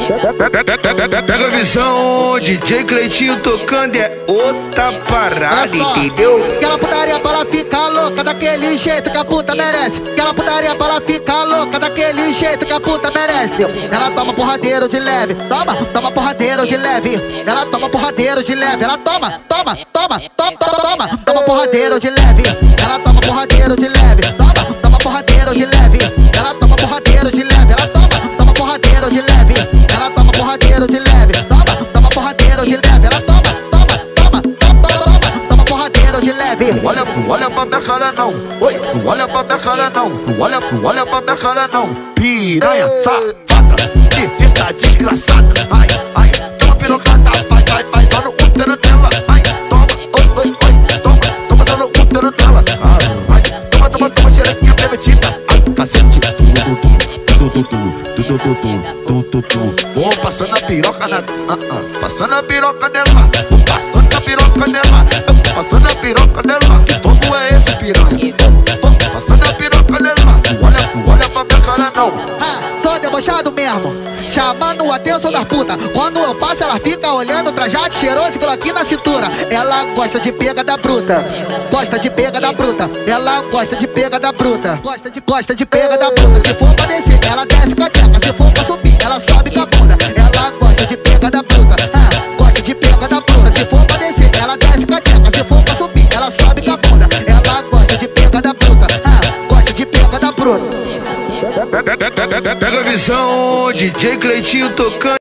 Pega a visão, DJ Cleitinho tocando é outra parada, entendeu? Aquela putaria pra ela ficar louca daquele jeito que a puta merece. Aquela putaria pra ela ficar louca daquele jeito que a puta merece. Ela toma porradeiro de leve, toma porradeiro de leve. Ela toma porradeiro de leve, ela toma porradeiro de leve. Ela toma porradeiro de leve, toma porradeiro de leve. Ela toma porradeiro de leve, ela toma porradeiro de leve. Ela toma porradeiro de leve, toma porradeiro de leve. Ela toma porradeiro de leve. Olha pra minha cara não, oi, olha pra minha cara não, olha pra minha cara não. Piranha, safada, defenda desgraçada. Ai, toma pirocada, vai, dá no útero dela. Ai, toma, oi, toma só no útero dela. Ai, toma, xerequinha permitida. Ai, cacete, vou passando a piroca na, passando a piroca nela, passando a piroca nela, passando a piroca nela. Que fogo é esse, piranha? Passando a piroca nela. Olha pra minha cara não. Sou debochado mesmo, chamando a atenção das putas. Quando eu passo ela fica olhando, trajado cheiroso, aqui na cintura. Ela gosta de pega da bruta, gosta de pega da bruta. Ela gosta de pega da bruta, gosta de pega da bruta. Se for pra descer, ela desce com a tcheca. Se for pra subir, ela sobe com a bunda. Ela gosta de pega da bruta, gosta de pega da bruta. Se for pra descer, ela desce com a tcheca. Se for pra subir, ela sobe com a bunda. Ela gosta de pega da bruta, gosta de pega da bruta. Pega a visão, DJ Cleitinho tocando.